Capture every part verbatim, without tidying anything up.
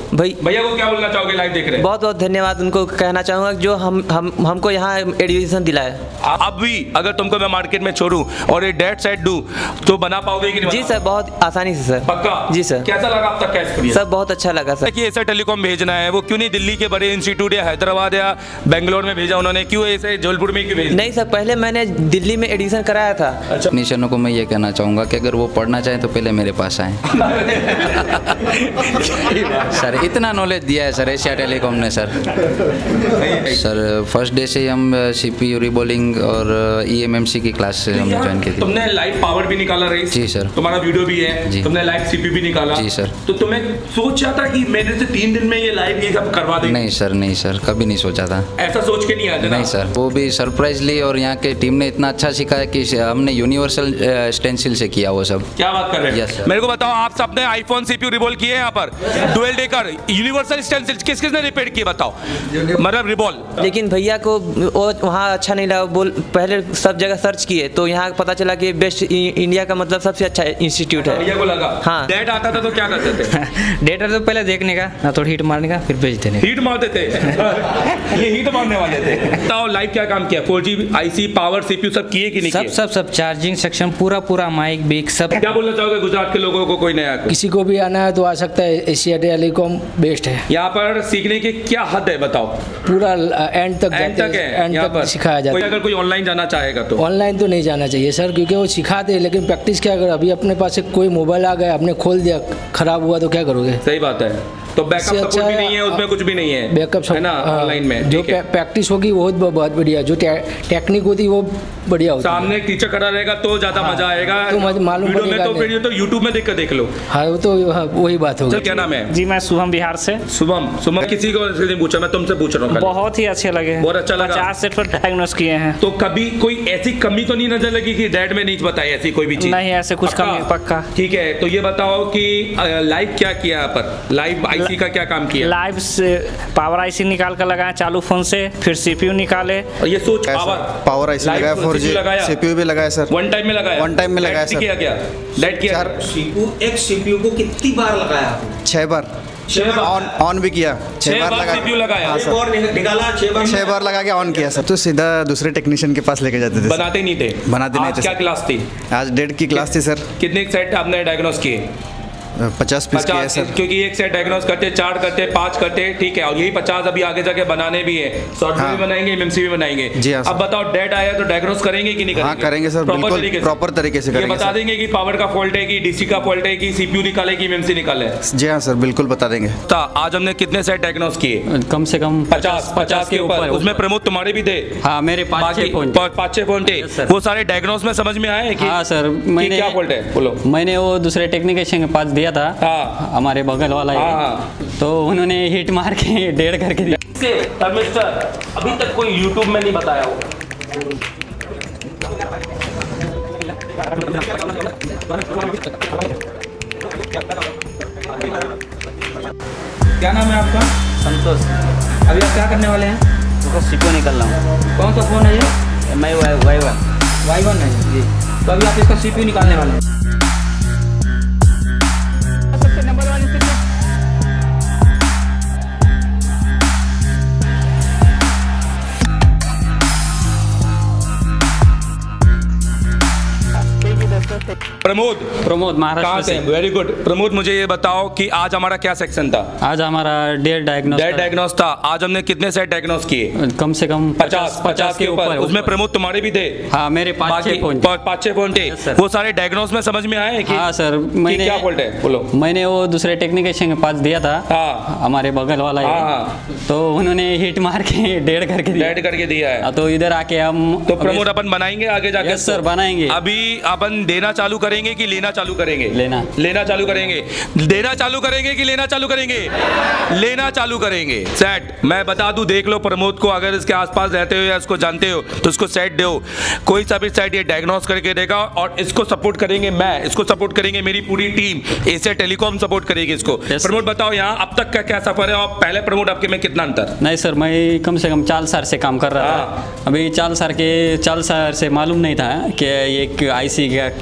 भाई भैया को क्या बोलना चाहोगे लाइव देख रहे हैं? बहुत बहुत धन्यवाद उनको कहना चाहूँगा जो हम हम हमको यहाँ एडमिशन दिलाया। अब भी अगर तुमको मैं मार्केट में छोड़ूं और ये डेट सेट दूं तो बना पाओगे कि नहीं? जी सर, बहुत आसानी से सर। पक्का? जी सर। कैसा लगा अब तक का एक्सपीरियंस? सर बहुत अच्छा लगा सर। कि एसर टेलीकॉम भेजना है, वो क्यों नहीं दिल्ली के बड़े इंस्टीट्यूट या हैदराबाद या बेंगलोर में भेजा उन्होंने, क्यों ऐसे जबलपुर में क्यों भेजा? नहीं सर, पहले मैंने दिल्ली में एडमिशन कराया था। अच्छा। निशानों को मैं ये कहना चाहूँगा कि अगर वो पढ़ना चाहें तो पहले मेरे पास आएँ। सर इतना नॉलेज दिया है सर एशिया टेलीकॉम ने सर। सर फर्स्ट डे से ही हम सीपीयू रिबोलिंग और ईएमएमसी की क्लास से हमने ज्वाइन की थी। तुमने लाइव पावर भी निकाला रही? जी सर। तुम्हारा वीडियो भी है जी। तुमने लाइव सीपीयू भी निकाला? जी सर। तो तुम्हें सोचा था कि मेरे से तीन दिन में ये लाइव ये सब करवा देंगे? नहीं सर, नहीं सर, कभी नहीं सोचा था। ऐसा सोच के नहीं आते? नहीं सर, वो भी सरप्राइजली, और यहाँ के टीम ने इतना अच्छा सिखाया कि हमने यूनिवर्सल स्टेंसिल से किया वो सब। क्या बात कर रहे हैं? yes, मेरे को बताओ, आप सबने आईफोन सीपीयू रिबॉल किए यहाँ पर डुअल डेकर यूनिवर्सल स्टेंसिल किस किसने रिपेयर किए बताओ, मतलब रिबॉल? लेकिन भैया को वो वहाँ अच्छा नहीं लगा, बोल पहले सब जगह सर्च किए तो यहाँ पता चला कि बेस्ट इंडिया का मतलब सबसे अच्छा इंस्टीट्यूट है। भैया को लगा? हाँ। डेट आता था तो क्या करते थे? डेट तो पहले देखने का ना, थोड़ी हीट मारने का, फिर भेज देने। हीट मारते थे? ये हीट मारने वाले थे। बताओ लाइव क्या काम किया? Four G IC power CPU सब किए कि नहीं सब किए? सब सब चार्जिंग सेक्शन पूरा पूरा माइक बिक सब। क्या बोलना चाहोगे गुजरात के लोगों को? कोई नया किसी को भी आना है तो आ सकता है, एशिया टेलीकॉम बेस्ट है। यहाँ पर सीखने की क्या हद है बताओ? पूरा एंड तक एंड तक है एंड यहाँ तक पर सिखाया जाता है। अगर कोई ऑनलाइन जाना चाहेगा तो? ऑनलाइन तो नहीं जाना चाहिए सर, क्योंकि वो सिखाते हैं लेकिन प्रैक्टिस क्या, अगर अभी अपने पास एक कोई मोबाइल आ गया, आपने खोल दिया, खराब हुआ तो क्या करोगे? सही बात है। तो बैकअप सपोर्ट भी नहीं है उसमें, कुछ भी नहीं है बैकअप है ना ऑनलाइन में। जो प्रैक्टिस होगी वो बहुत बढ़िया, जो टेक्निक होती है वो बढ़िया होती है। सामने एक टीचर खड़ा रहेगा तो ज्यादा मजा आएगा, तो मालूम पड़ेगा। तो फिर ये तो यूट्यूब में देख कर देख लो। हाँ वो तो वही बात होगी। क्या नाम है? जी मैं शुभम बिहार से। शुभम शुभम किसी को नहीं पूछा, मैं तुमसे पूछ रहा हूँ। बहुत ही अच्छे लगे, बहुत अच्छा लगा। पचास सेट पर डायग्नोस किए हैं। तो कभी कोई ऐसी कमी तो नहीं नजर लगी कि डैड में नहीं बताई ऐसी कोई भी चीज? नहीं ऐसे कुछ कमी, पक्का। ठीक है, तो ये बताओ कि लाइव क्या किया यहाँ पर? लाइव आईसी का क्या काम किया? लाइव से पावर आईसी निकाल कर लगाया चालू फोन से, फिर सीपीयू निकाले। और ये सोच पावर पावर आईसी लगाया, फोर जी सीपीयू भी लगाया सर। वन टाइम में लगाया? वन टाइम में लगाया सर। किया क्या लाइट किया? सीपीयू एक सीपीयू को कितनी बार लगाया? छह बार। छह बार ऑन ऑन भी किया, छह बार लगा सीपीयू लगाया। हाँ, और निकाला छह बार छह बार लगा के ऑन किया सर। तो सीधा दूसरे टेक्नीशियन के पास लेके जाते थे। बनाते नहीं थे? बनाते नहीं थे। क्या क्लास थी आज? डेढ़ की क्लास थी सर। कितने सेट आपने डायग्नोस किए? पचास पीस किया है सर। क्योंकि एक सेट डायग्नोस करते, चार करते, पांच करते, ठीक है, और यही पचास अभी आगे जाके बनाने भी है। सॉफ्टवेयर हाँ। भी बनाएंगे, एमएमसी भी बनाएंगे। जी हाँ। अब बताओ डेट आया तो डायग्नोस करेंगे कि नहीं करेंगे? हाँ करेंगे सर, प्रॉपर बिल्कुल तरीके से प्रॉपर तरीके से करेंगे। ये बता देंगे कि पावर का फॉल्ट है कि डीसी का फॉल्ट है कि सीपीयू निकाले कि एमएमसी निकाले? जी हाँ सर, बिल्कुल बता देंगे। आज हमने कितने सेट डायग्नोस किए? कम से कम पचास पचास के ऊपर। उसमें प्रमोद तुम्हारे भी थे? हाँ मेरे पाँच छह पॉइंट थे। वो सारे डायग्नोस में समझ में आए? हाँ सर, मैंने क्या फॉल्ट है बोलो? मैंने वो दूसरे टेक्नीशियन के पास दिया था, हाँ हमारे बगल वाला है, हाँ। तो उन्होंने हिट मार के डेढ़ करके दिया। अभी तक कोई यूट्यूब में नहीं बताया हो। क्या नाम है आपका? संतोष। अभी आप क्या करने वाले हैं? तो सीपीयू निकल रहा हूँ। कौन सा फोन है ये? मैं वाई वन वाई वन है जी। तो अभी आप इसका सीपीयू निकालने वाले हैं। प्रमोद प्रमोद महाराष्ट्र से। वेरी गुड प्रमोद, मुझे ये बताओ कि आज हमारा क्या सेक्शन था? आज हमारा डेढ़ डायग्नोस डेढ़ डायग्नोस था। आज हमने कितने सेट डायग्नोस किए? कम से कम पचास पचास के ऊपर। उसमें प्रमोद तुम्हारे भी थे? हाँ मेरे पाँच छह पॉइंट पाँच छह पॉइंट थे। वो सारे डायग्नोस में समझ में आए कि हाँ सर, मैंने क्या फॉल्ट है बोलो? मैंने वो दूसरे टेक्नीशियन के पास दिया था, हाँ हमारे बगल वाला है, हाँ। तो उन्होंने हिट मार के डेढ़ करके दिया। डेढ़ करके दिया है। तो इधर आके हम तो प्रमोद अपन बनाएंगे आगे जाके? यस सर बनाएंगे। अभी अपन देना चालू करेंगे कि लेना चालू करेंगे? लेना लेना चालू करेंगे। देना चालू करेंगे कि लेना चालू करेंगे? लेना चालू करेंगे। सेट मैं बता दूं, देख लो प्रमोद को, अगर इसके आसपास रहते हो या इसको जानते हो तो इसको सेट दो। कोई सा भी सेट ये डायग्नोस करके देगा और इसको सपोर्ट करेंगे, मैं इसको सपोर्ट करेंगे, मेरी पूरी टीम एशिया टेलीकॉम सपोर्ट करेगी इसको। प्रमोद बताओ यहाँ अब तक का क्या सफर है और पहले प्रमोद आपके में कितना अंतर? नहीं सर, मैं कम से कम चार साल से काम कर रहा था। अभी चार साल के चार साल से मालूम नहीं था कि ये आईसी का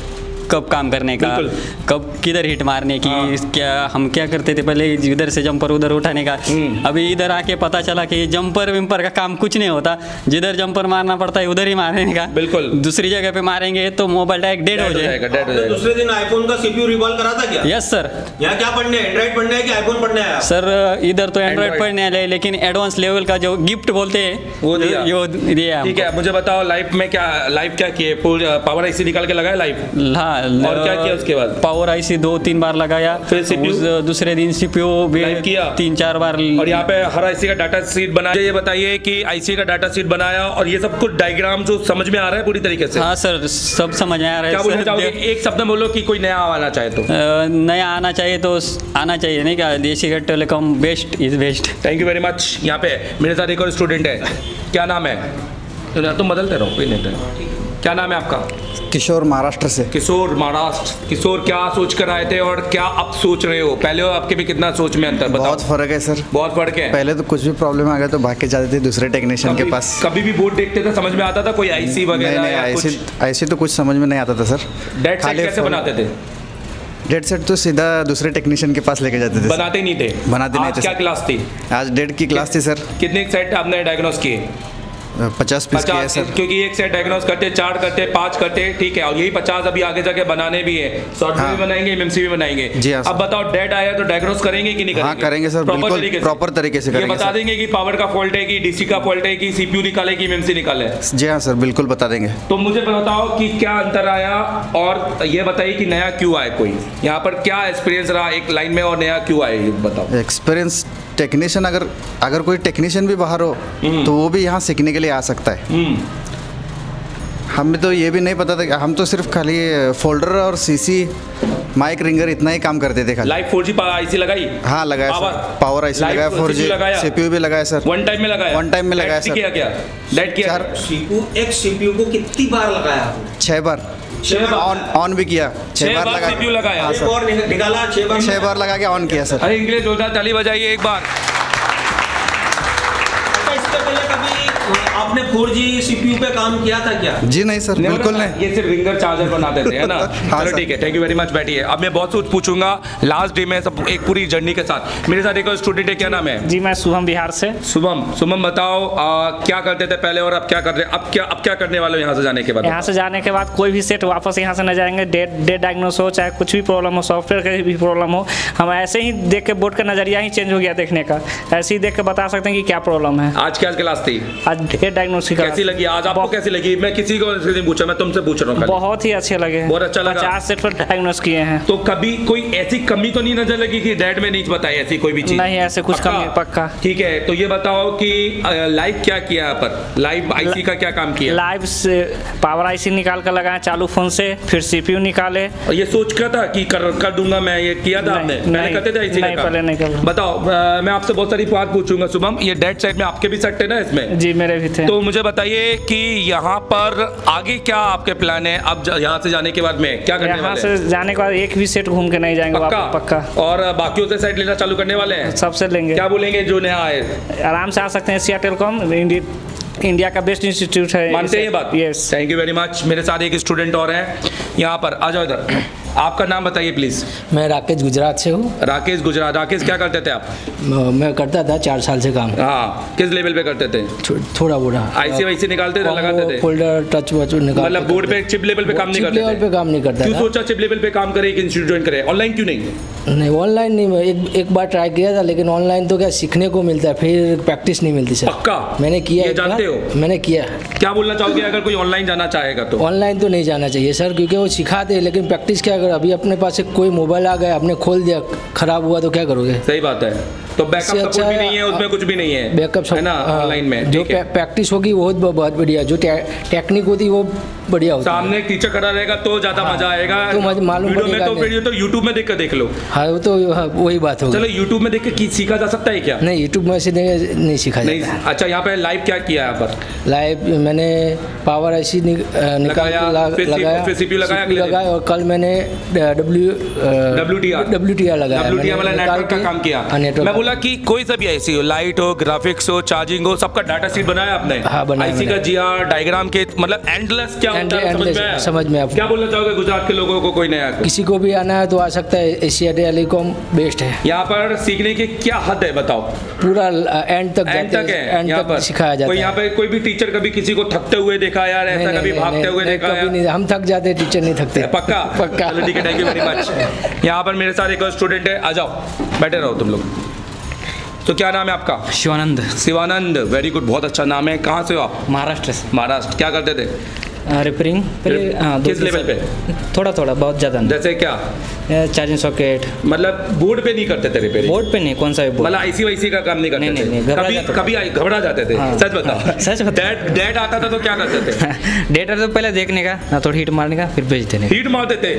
कब काम करने का, कब किधर हिट मारने की। हाँ। क्या हम क्या करते थे पहले, इधर से जंपर उधर उठाने का। अभी इधर आके पता चला कि जंपर विंपर का काम कुछ नहीं होता, जिधर जंपर मारना पड़ता है उधर ही मारने का। बिल्कुल। दूसरी जगह पे मारेंगे तो मोबाइल डायरेक्ट डेड हो जाएगा। तो दूसरे दिन आईफोन का सीपीयू रिवॉल्व करा था क्या? Yes sir. यहाँ क्या पढ़ने, एंड्रॉइड पढ़ने है कि आईफोन पढ़ने आया? सर इधर तो एंड्रॉइड पढ़ने आए, लेकिन एडवांस लेवल का जो गिफ्ट बोलते हैं वो दिया। वो दिया। ठीक है, मुझे बताओ लाइव में क्या लाइव क्या किए? पावर आईसी निकाल के लगाया लाइव? हाँ। और क्या किया उसके बाद? पावर आईसी दो तीन बार लगाया, फिर सीपीयू दूसरे दिन सीपीयू लाइव किया तीन चार बार। और यहाँ पे हर आईसी का डाटा शीट बनाया। ये बताइए कि आईसी का डाटा शीट बनाया और ये सब कुछ डायग्राम जो समझ में आ रहा है पूरी तरीके से? हाँ सर, सब समझ आ रहा है। क्या बोलना चाहोगे? एक शब्द में बोलो कि कोई नया आना चाहे तो। नया आना चाहिए तो आना चाहिए, नहीं क्या? देसी का telecom best is best. Thank you very much. यहाँ पे मेरे साथ एक और स्टूडेंट है, क्या नाम है? तुम बदलते रहो, कोई नहीं। क्या नाम है आपका? किशोर, महाराष्ट्र से। किशोर, महाराष्ट्र। किशोर, क्या सोच कर आए थे और क्या अब सोच रहे हो? पहले हो आपके भी कितना सोच में अंतर बताओ। बहुत फर्क है सर, बहुत फर्क है। पहले तो कुछ भी प्रॉब्लम आ गया तो भाग के जाते थे दूसरे टेक्नीशियन के पास। कभी भी बोर्ड देखते थे समझ में आता था कोई आईसी वगैरह? नहीं नहीं, ऐसे ऐसे तो कुछ समझ में नहीं आता था सर। डेट सेट कैसे बनाते थे? डेट सेट तो सीधा दूसरे टेक्नीशियन के पास लेके जाते थे। बनाते नहीं थे? बनाते नहीं थे। क्या क्लास थी आज? डेट की क्लास थी सर। कितने सेट आपने डायग्नोस किए? पचास पीस किया है सर। क्योंकि एक सेट डायग्नोस करते, चार करते, पांच करते, ठीक है। और यही पचास अभी आगे जाके बनाने भी है। सॉफ्टवेयर भी बनाएंगे, एमएमसी भी बनाएंगे। जी हाँ। अब बताओ डेट आया तो डायग्नोस करेंगे कि नहीं करेंगे? हाँ करेंगे सर, बिल्कुल प्रॉपर तरीके से करेंगे। ये बता देंगे कि पावर का फॉल्ट है कि डीसी का फॉल्ट है कि सीपीयू निकाले कि एमएमसी निकाले? जी हाँ सर, बिल्कुल बता देंगे। तो मुझे बताओ कि क्या अंतर आया और ये बताइए कि नया क्यों आया? कोई यहाँ पर क्या एक्सपीरियंस रहा एक लाइन में और नया क्यों आया, बताओ। एक्सपीरियंस टेक्नीशियन, अगर अगर कोई टेक्नीशियन भी बाहर हो तो वो भी यहाँ सीखने के लिए आ सकता है। हमें तो ये भी नहीं पता था, हम तो सिर्फ खाली फोल्डर और सीसी, माइक, रिंगर इतना ही काम करते थे खाली। लाइव फोर जी आईसी लगाई? हाँ लगाया सर, पावर आईसी लगाया, फोर जी सीपीयू भी लगाया सर। वन टाइम में लगाया? वन टाइम में लगाया सर। क्या क्या डेट किया? सीपीयू, एक सीपीयू को कितनी बार लगाया आपने? छह बार। ऑन ऑन भी किया, छह बार लगा सीपीयू लगाया। हाँ सर। और निकाला छह बार? छह बार लगा के ऑन किया सर। अरे इंग्लिश जोरदार ताली बजाइए एक बार। इससे पहले कभी आपने फोर जी सीपीयू पे काम किया था क्या? जी नहीं सर, बिल्कुल नहीं। ये सिर्फ रिंगर चार्जर बनाते थे, है ना? हाँ चलो ठीक है, थैंक यू वेरी मच। बैठिए, अब मैं बहुत कुछ पूछूंगा लास्ट डे में, सब एक पूरी जर्नी के साथ। मेरे साथ एक और स्टूडेंट है, क्या नाम है? जी मैं शुभम, बिहार से। शुभम, शुभम बताओ आ, क्या करते थे पहले और अब क्या कर रहे? अब क्या अब क्या करने वाले हो यहाँ से जाने के बाद? यहाँ से जाने के बाद कोई भी सेट वापस यहाँ से न जाएंगे। डेट डेट डायग्नोस हो, चाहे कुछ भी प्रॉब्लम हो, सॉफ्टवेयर का भी प्रॉब्लम हो, हम ऐसे ही देख के बोर्ड का नजरिया ही चेंज हो गया देखने का। ऐसे ही देख के बता सकते हैं कि क्या प्रॉब्लम है। आज क्या क्लास थी? आज डेट डायग्नोस की कैसी लगी आज आपको? कैसी लगी? मैं किसी को नहीं पूछा, मैं तुमसे पूछ रहा हूँ। बहुत ही अच्छे लगे, बहुत अच्छा लगा। पचास सेट पर डायग्नोस किए हैं। तो कभी कोई ऐसी कमी तो नहीं नजर लगी कि डेट में नहीं बताई ऐसी कोई भी चीज? नहीं, ऐसे कुछ कमी पक्का। ठीक है, तो ये बताओ कि लाइव क्या किया यहाँ पर? लाइव आईसी का क्या काम किया? लाइव से पावर आईसी निकाल कर लगाया चालू फोन से, फिर सीपीयू निकाले। और ये सोच कर था कि कर, कर दूंगा मैं, ये किया था आपने? पहले करते थे आईसी का काम? पहले नहीं कर। बताओ, मैं आपसे बहुत सारी बात पूछूंगा शुभम। ये डेट साइड में आपके भी सेट है ना इसमें? जी मेरे भी थे। तो मुझे बताइए कि यहाँ पर आगे क्या आपके प्लान है? अब यहाँ से जाने के बाद में क्या करने वाले हैं? यहाँ से जाने के बाद एक भी सेट घूम के नहीं जाएंगे वापस, पक्का। और बाकियों से सेट लेना चालू करने वाले हैं? सबसे लेंगे। क्या बोलेंगे जो नया आए? आराम से आ सकते हैं। एशिया टेलीकॉम इंडिया का बेस्ट इंस्टीट्यूट है। मानते हैं ये बात? Yes. Thank you very much. मेरे साथ एक स्टूडेंट और हैं यहाँ पर, आ जाओ इधर। आपका नाम बताइए प्लीज। मैं राकेश गुजरात से हूँ। राकेश गुजरात। राकेश क्या करते थे आप? मैं करता था चार साल से काम। हाँ, किस लेवल पे करते थे? थोड़ा बोड़ा आईसी वाईसी निकालते थे, लगाते थे? फोल्डर टच वच निकाल। मतलब बोर्ड पे चिप लेवल पे काम नहीं करते? चिप लेवल पे काम नहीं करता। क्यों सोचा चिप लेवल पे काम करे, एक इंस्टीट्यूट ज्वाइन करे? ऑनलाइन क्यों नहीं? नहीं ऑनलाइन नहीं, मैं एक एक बार ट्राई किया था, लेकिन ऑनलाइन तो क्या सीखने को मिलता है, फिर प्रैक्टिस नहीं मिलती सर। पक्का? मैंने किया। जानते हो? मैंने किया। क्या बोलना चाहोगे अगर कोई ऑनलाइन जाना चाहेगा तो? ऑनलाइन तो नहीं जाना चाहिए सर, क्योंकि वो सिखाते हैं, लेकिन प्रैक्टिस क्या, अगर अभी अपने पास कोई मोबाइल आ गया, आपने खोल दिया, खराब हुआ तो क्या करोगे? सही बात है। तो बैकअप सपोर्ट भी नहीं है उसमें, कुछ भी नहीं है बैकअप है ना ऑनलाइन में। जो प्रैक्टिस होगी वो बहुत बढ़िया, जो टेक्निक होती वो बढ़िया होती है। सामने टीचर खड़ा रहेगा तो ज्यादा मजा आएगा। तो मालूम पड़ेगा। तो फिर तो यूट्यूब में देख कर देख लो। हाँ वो तो वही बात होगी। चलो यूट्यूब में देख के सीखा जा सकता है क्या? नहीं, यूट्यूब में से नहीं सीखा जाता। अच्छा, यहाँ पे लाइव क्या किया यहाँ पर? लाइव मैंने पावर आईसी निकाल लगाया, फिर सीपीयू लगाया, और कल मैंने W W T R W T R लगाया। डब्ल्यू टी आर वाला नेटवर्क का काम किया। मैं बोला कि कोई सा भी आईसी हो, लाइट हो, ग्राफिक्स हो, चार्जिंग हो, सबका डाटा शीट बनाया आपने? हाँ, बनाया आईसी का मैंने। जीआर डायग्राम के मतलब एंडलेस क्या होता है, समझ endless, में आया? समझ में आप क्या बोलना चाहोगे गुजरात के लोगों को, कोई नया को? किसी को भी आना है तो आ सकता है, एशिया टेलीकॉम बेस्ट है। यहाँ पर सीखने की क्या हद है बताओ? पूरा एंड तक एंड जाते तक हैं, है एंड यहाँ तक पर सिखाया जाता कोई है। यहाँ पे कोई भी टीचर कभी किसी को थकते हुए देखा यार, नहीं, ऐसा नहीं, कभी नहीं, भागते नहीं, हुए नहीं, देखा कभी यार? नहीं, हम थक जाते हैं, टीचर नहीं थकते। पक्का पक्का। चलो ठीक है, थैंक यू वेरी मच। यहाँ पर मेरे साथ एक और स्टूडेंट है, आ जाओ बैठे रहो तुम लोग। तो क्या नाम है आपका? शिवानंद। शिवानंद, वेरी गुड, बहुत अच्छा नाम है। कहाँ से हो आप? महाराष्ट्र से। महाराष्ट्र। क्या करते थे? रिपेयरिंग पहले, हाँ, दो किस तीन लेवल साल- पे? थोड़ा थोड़ा, बहुत ज़्यादा नहीं। जैसे क्या? Charging socket. मतलब बोर्ड पे नहीं करते थे रिपेयरिंग? बोर्ड पे नहीं, कौन सा भी बोर्ड? मतलब आईसी वाईसी का काम नहीं करते नहीं, थे? नहीं, नहीं, घबरा कभी जाते थे। कभी आई- घबरा जाते थे? हाँ, सच बताओ। हाँ, सच बताओ। डैड डैड आता था तो क्या करते थे? डेटा तो पहले देखने का ना, थोड़ी हीट मारने का, फिर भेज देने का। हीट मारते थे?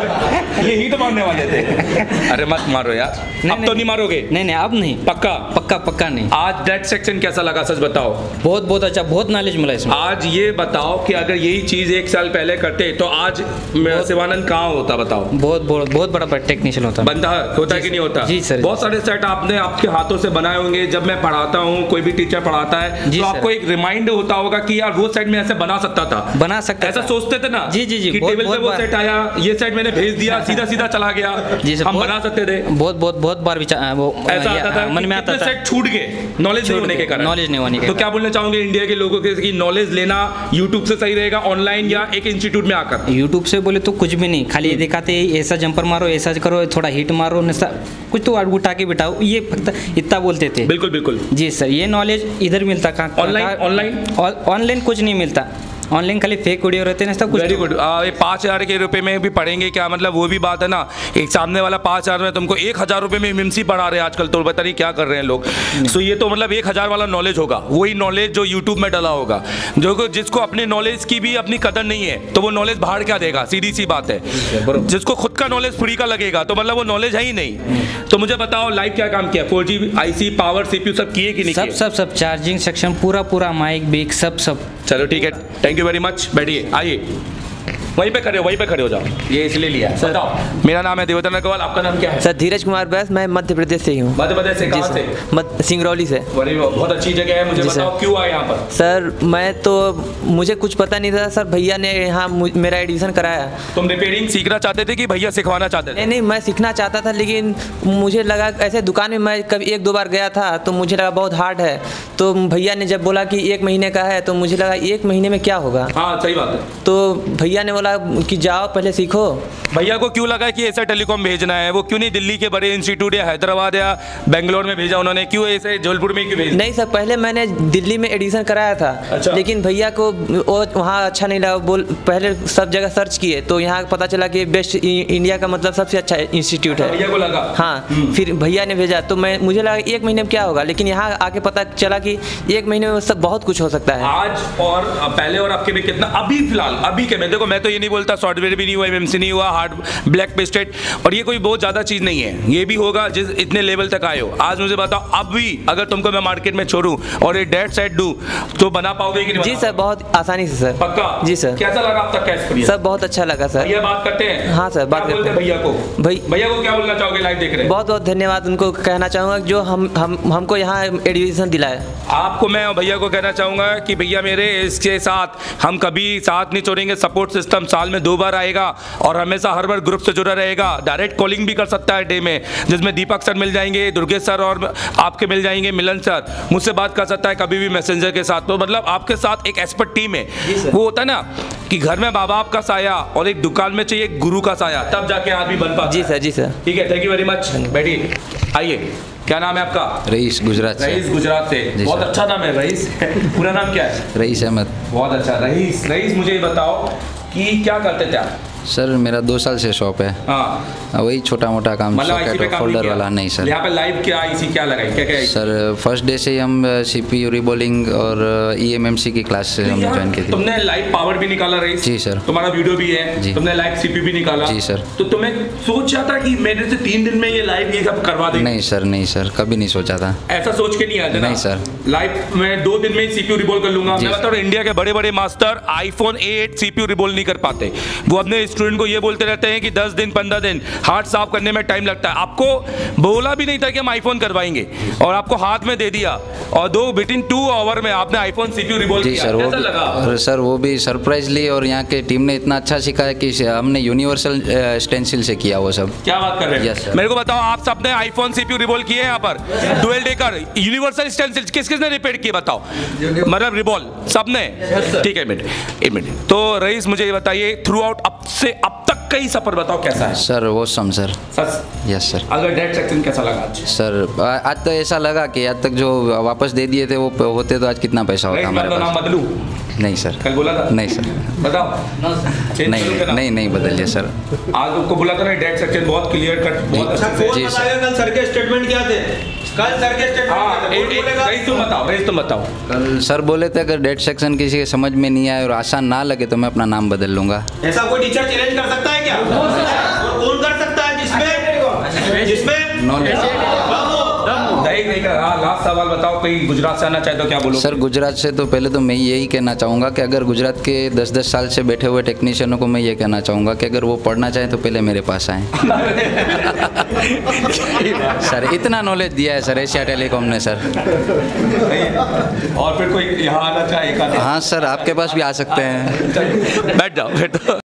ये हीट मारने वाले थे? अरे मत मारो यार, अब तो नहीं मारोगे? नहीं नहीं, अब नहीं। पक्का? पक्का पक्का नहीं। आज डेट सेक्शन कैसा लगा, सच बताओ? बहुत बहुत अच्छा, बहुत नॉलेज मिला इसमें। आज ये बताओ कि अगर यही चीज एक साल पहले करते तो आज शिवानंद कहाँ होता बताओ? बहुत बहुत बहुत बड़ा टेक्नीशियन होता। बनता होता है कि नहीं होता? जी सर। बहुत सारे सेट आपने आपके हाथों से बनाए होंगे। जब मैं पढ़ाता हूँ, कोई भी टीचर पढ़ाता है जी तो सर। आपको एक रिमाइंड होता होगा कि यार वो सेट में ऐसे बना सकता था, बना सकता ऐसा था। सोचते थे ना? जी जी जी, कि बहुत- टेबल पे बहुत वो बार। सेट आया, ये सेट मैंने भेज दिया, सीधा सीधा चला गया। जी सर, हम बहुत- बना सकते थे। बहुत बहुत बहुत बार विचार वो ऐसा ये, आता था मन कि में आता कितने था। सेट छूट गए नॉलेज नहीं छूट होने के गए, कारण। knowledge नहीं होने के तो कारण। क्या बोलना चाहोगे इंडिया के लोगों के कि नॉलेज लेना यूट्यूब से सही रहेगा, ऑनलाइन या एक इंस्टीट्यूट में आकर? यूट्यूब से बोले तो कुछ भी नहीं, खाली ये दिखाते हैं, ऐसा जंपर मारो, ऐसा करो, थोड़ा हिट मारो, नशा कुछ तो उठा के बिठाओ, ये फक्त इतना बोलते थे। बिल्कुल बिल्कुल जी सर, ये नॉलेज इधर मिलता कहाँ? ऑनलाइन ऑनलाइन ऑनलाइन कुछ नहीं मिलता, ऑनलाइन खाली फेक वीडियो रहते हैं ना, सब कुछ। Very good. ये पाँच हज़ार के रुपए में भी पढ़ेंगे क्या? मतलब वो भी बात है ना, एक सामने वाला पाँच हज़ार में तुमको एक हज़ार रुपए में एमएमसी पढ़ा रहे हैं आजकल, तो पता नहीं क्या कर रहे हैं लोग। सो ये तो मतलब एक हज़ार वाला नॉलेज होगा, वही नॉलेज जो यूट्यूब में डला होगा। जो को- जिसको अपने नॉलेज की भी अपनी कदर नहीं है तो वो नॉलेज बाहर क्या देगा? सीधी सी बात है। जिसको खुद का नॉलेज फ्री का लगेगा तो मतलब वो नॉलेज है ही नहीं। तो मुझे बताओ लाइव क्या काम किया? Four G IC power CPU सब किए कि नहीं सब किए? सब सब चार्जिंग सेक्शन पूरा पूरा, माइक बिक सब सब। चलो ठीक है, थैंक यू वेरी मच। बैठिए, आइए वहीं पे खड़े हो, वहीं पे खड़े हो जाओ। ये इसलिए लिया है। बताओ, मेरा नाम है देवतन अग्रवाल, आपका नाम क्या है? सर धीरज कुमार बैस, मैं मध्य प्रदेश से ही हूँ। मध्य प्रदेश से? कहाँ से? मध्य सिंगरौली से। बड़ी बहुत अच्छी जगह है। मुझे जी बताओ सर। क्यों आए यहाँ पर? सर मैं तो मुझे कुछ पता नहीं था सर, भैया ने यहाँ मु- मेरा एडमिशन कराया। तुम रिपेयरिंग सीखना चाहते थे कि भैया सिखवाना चाहते थे? नहीं नहीं, मैं सीखना चाहता था, लेकिन मुझे लगा ऐसे दुकान में मैं कभी एक दो बार गया था तो मुझे लगा बहुत हार्ड है। तो भैया ने जब बोला कि एक महीने का है तो मुझे लगा एक महीने में क्या होगा। हाँ सही बात है। तो भैया ने बोला कि जाओ पहले सीखो। भैया को क्यों लगा कि ऐसा टेलीकॉम भेजना है? वो क्यों नहीं दिल्ली के बड़े इंस्टीट्यूट या हैदराबाद या बेंगलोर में भेजा उन्होंने? क्यों ऐसे जबलपुर में क्यों भेजा? नहीं सर, पहले मैंने दिल्ली में एडमिशन कराया था। अच्छा। लेकिन भैया को वो वहाँ अच्छा नहीं लगा, बोल पहले सब जगह सर्च किए तो यहाँ पता चला कि बेस्ट इंडिया का मतलब सबसे अच्छा इंस्टीट्यूट है। भैया को लगा? हाँ, फिर भैया ने भेजा तो मैं मुझे लगा एक महीने में क्या होगा, लेकिन यहाँ आके पता चला कि एक महीने में सब बहुत कुछ हो सकता है। आज और पहले और आपके में कितना? अभी फिलहाल अभी के में देखो, मैं तो ये नहीं बोलता सॉफ्टवेयर भी नहीं हुआ, एमएमसी नहीं हुआ, हार्ड ब्लैक पेस्टेड, और ये कोई बहुत ज्यादा चीज नहीं है। ये भी होगा जिस इतने लेवल तक आए हो। आज मुझे बताओ, अब भी अगर तुमको मैं मार्केट में छोड़ूं और ये डेड सेट दूं तो बना पाओगे कि नहीं? जी सर, बहुत आसानी से सर। पक्का? जी सर। कैसा लगा आप तक का एक्सपीरियंस? सब बहुत अच्छा लगा सर। भैया बात करते हैं? हाँ सर, बात क्या बोलते करते हैं भैया को? भाई भैया को क्या बोलना चाहोगे लाइव देख रहे हैं? बहुत बहुत धन्यवाद उनको कहना चाहूँगा जो हम हम हमको यहाँ एडमिशन दिलाया। आपको मैं और भैया को कहना चाहूंगा कि भैया मेरे इसके साथ हम कभी साथ नहीं छोड़ेंगे। सपोर्ट सिस्टम साल में दो बार आएगा और हमेशा हर बार ग्रुप से जुड़ा रहेगा। डायरेक्ट कॉलिंग भी कर सकता है डे में, जिसमें दीपक सर मिल जाएंगे, दुर्गेश सर और आपके मिल जाएंगे, मिलन सर मुझसे बात कर सकता है कभी भी मैसेंजर के साथ। तो मतलब आपके साथ एक एक्सपर्ट टीम है। वो होता है ना कि घर में बाप बाप का साया और एक दुकान में चाहिए एक गुरु का साया, तब जाके आदमी बन पाता। जी सर, जी सर। ठीक है, थैंक यू वेरी मच। बैठिए, आइए। क्या नाम है आपका? रईस, गुजरात से। रईस, गुजरात से। जी बहुत सर। अच्छा नाम है रईस। पूरा नाम क्या है? रईस अहमद। बहुत अच्छा रईस। रईस मुझे ये बताओ कि क्या करते थे आप? सर मेरा दो साल से शॉप है। हाँ, वही छोटा मोटा काम, मतलब आईसी सॉकेट पे और काम फोल्डर नहीं वाला किया? नहीं सर। यहाँ पे लाइव क्या आईसी क्या लगाई, क्या क्या? सर फर्स्ट डे से ही हम सीपीयू रिबोलिंग और ईएमएमसी की क्लास से हमने ज्वाइन की थी। तुमने लाइव पावर भी निकाला रईस? जी सर। तुम्हारा वीडियो भी है? जी। तुमने लाइव सीपीयू भी निकाला? जी सर। तो तुम्हें सोचा था कि मेरे से तीन दिन में ये लाइव ये सब करवा देंगे? नहीं सर, नहीं सर, कभी नहीं सोचा था। ऐसा सोच के नहीं आते ना? नहीं सर। लाइव में दो दिन में सीपीयू रिबोल कर लूंगा। जी मैं सर। बता रहा हूं, इंडिया के बड़े बड़े master iPhone eight CPU reball नहीं कर पाते। वो अपने स्टूडेंट को ये बोलते रहते हैं कि दस दिन पंद्रह दिन हाथ साफ करने में टाइम लगता है। आपको बोला भी नहीं था कि हम आईफोन करवाएंगे और आपको हाथ में दे दिया और दो बिटवीन टू आवर में आपने आईफोन सीपीयू रिवॉल्व जी किया। सर, वो कैसा भी लगा? सर वो भी सरप्राइजली, और यहाँ के टीम ने इतना अच्छा सिखाया कि हमने यूनिवर्सल स्टेंसिल से किया वो सब। क्या बात कर रहे हैं? Yes, sir. मेरे को बताओ, आप सबने आईफोन सीपीयू रिवॉल्व किए हैं यहाँ पर? डुअल डेकर यूनिवर्सल स्टेंसिल किस किसने रिपेयर किए बताओ? मतलब रिवॉल्व सबने? ठीक है, मिनट एक मिनट। तो रईस मुझे ये बताइए, थ्रू आउट अब से अब तक का ही सफर बताओ कैसा है? Sir awesome sir. सच? Yes sir. अगर डेट सेक्शन कैसा लगा आज? सर आज तो ऐसा लगा कि आज तक जो वापस दे दिए थे वो होते तो आज कितना पैसा होता हमारे नाम पास। बदलू? नहीं सर। कल बोला था? नहीं सर। बताओ। नहीं नहीं नहीं बदलिए सर। आज आपको बोला था ना, डेट सेक्शन बहुत क्लियर कट, बहुत अच्छा, अच्छे से। कौन बताएगा कल सर के स्टेटमेंट क्या थे? कल सर के स्टेटमेंट हाँ, क्या थे? एक- कौन एक- बोलेगा? रईस तुम बताओ, रईस तुम बताओ। कल सर बोले थे अगर डेट सेक्शन किसी के समझ में नहीं आए और आसान ना लगे तो मैं अपना नाम बदल लूँगा। ऐसा कोई टीचर चैलेंज कर सकता है क्या? और कौन कर सकता है जिसमें जिसमें नॉलेज। नहीं नहीं कर। हाँ, लास्ट सवाल बताओ, कोई गुजरात से आना चाहे तो क्या बोलो? सर गुजरात से तो पहले तो मैं यही कहना चाहूँगा कि अगर गुजरात के दस दस साल से बैठे हुए टेक्नीशियनों को मैं ये कहना चाहूँगा कि अगर वो पढ़ना चाहें तो पहले मेरे पास आएँ। सर इतना नॉलेज दिया है सर एशिया टेलीकॉम ने सर। और फिर कोई यहाँ आना चाहे? एक आना। हाँ सर, आपके पास भी आ सकते हैं। बैठ जाओ, बैठ जाओ।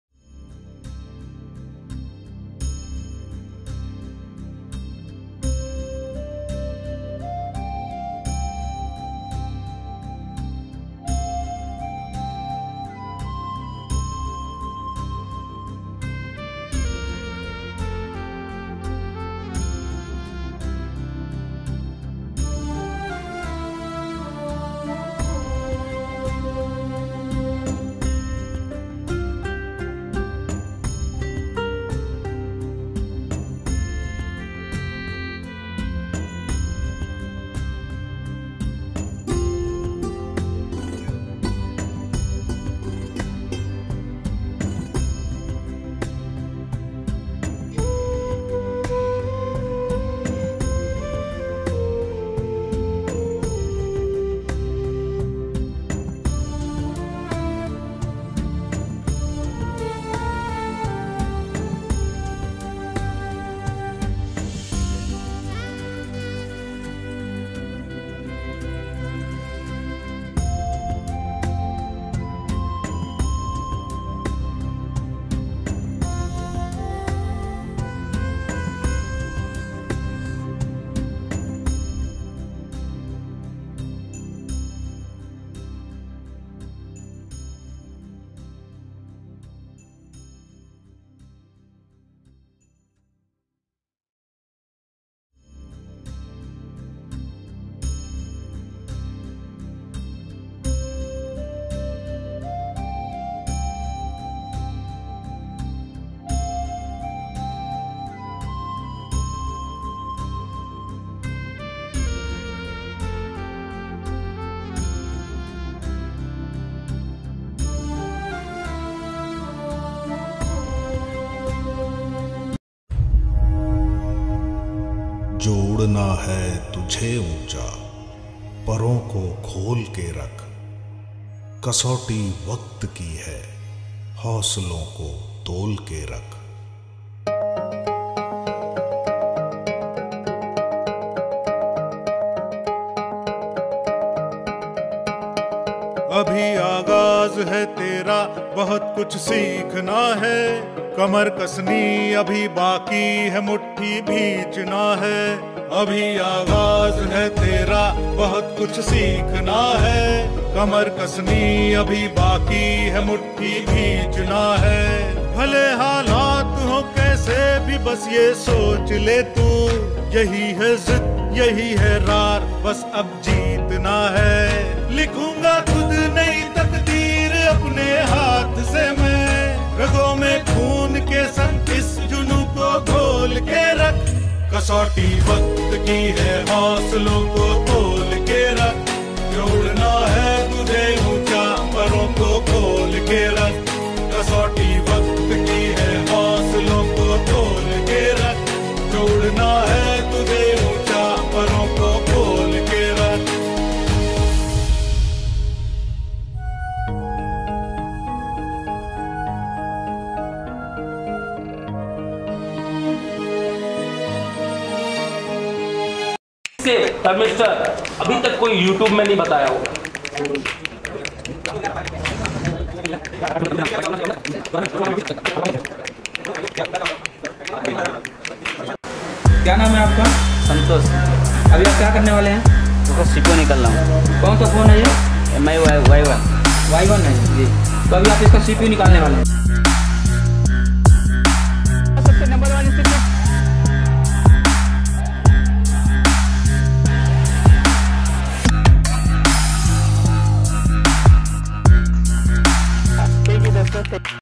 जोड़ना है तुझे ऊंचा, परों को खोल के रख। कसौटी वक्त की है, हौसलों को तोल के रख। अभी आगाज है तेरा, बहुत कुछ सीखना है। कमर कसनी अभी बाकी है, मुट्ठी भींचना है। अभी आगाज है तेरा, बहुत कुछ सीखना है। कमर कसनी अभी बाकी है, मुट्ठी भींचना है। भले हालात हो कैसे भी, बस ये सोच ले तू, यही है जिद यही है रार, बस अब जीतना है। लिखूंगा खुद नई तकदीर अपने हाथ से मैं, रगों में खून के संग इस जुनू को घोल के रख। कसौटी वक्त की है, हौसलों को तोल के रख। जोड़ना है तुझे ऊंचा, परों को खोल के रख। कसौटी वक्त की है, हौसलों को तोल के रख। जोड़ना है तुझे ऊंचा, परों को खोल के रख। मिस्टर, अभी तक कोई यूट्यूब में नहीं बताया होगा। क्या नाम है आपका? संतोष। अभी आप क्या करने वाले हैं? तो सीपो निकल रहा हूँ। कौन सा फ़ोन है ये? M I Y one. Y one है जी। तो अभी आप इसका सीपीयू निकालने वाले हैं।